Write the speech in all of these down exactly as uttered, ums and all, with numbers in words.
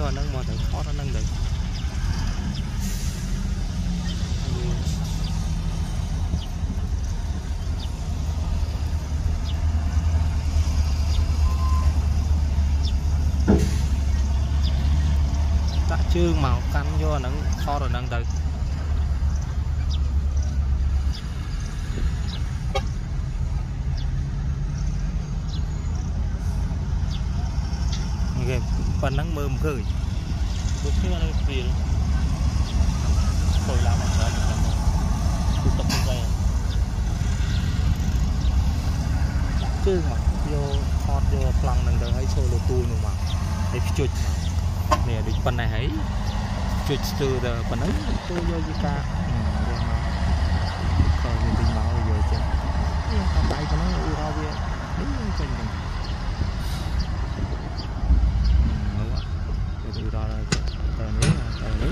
vô nâng mà thử khó nó nâng được đã chương màu canh vô nâng khó rồi nâng được phần nắng mưa cười lúc kia nó gì rồi làm một cái tụ tập như vậy chứ mà vô hot vô plăng đằng đằng ấy solo tool mà để chui mà nè đi phần này ấy chui từ từ phần ấy tôi vô gì cả còn mình tình máu rồi chứ không tay cho nó u ho vậy đấy trên mình từ đó là tờ nước tờ nước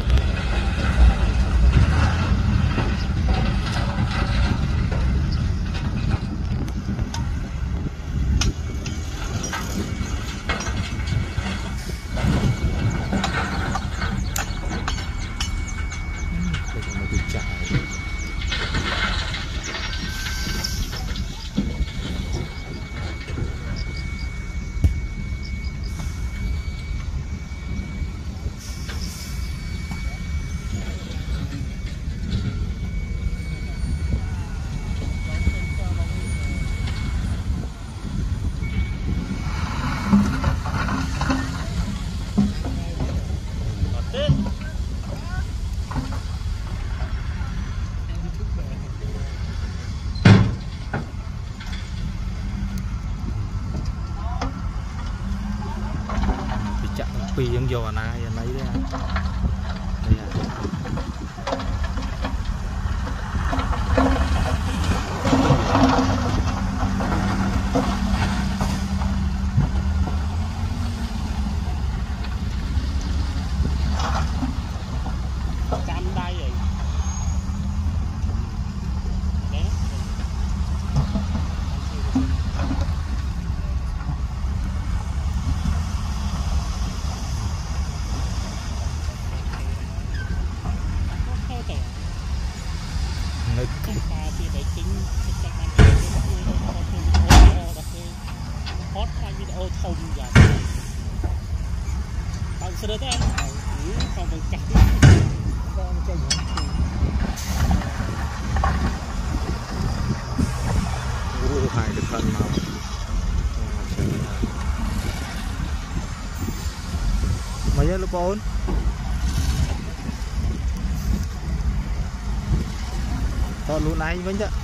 pi vẫn vô na lấy đấy đây à cam đây rồi đấy hot hay video thông vậy còn sẽ được em còn mình chặt con chơi nữa hai cái thân màu mấy giờ lúc bốn còn luôn này vẫn chứ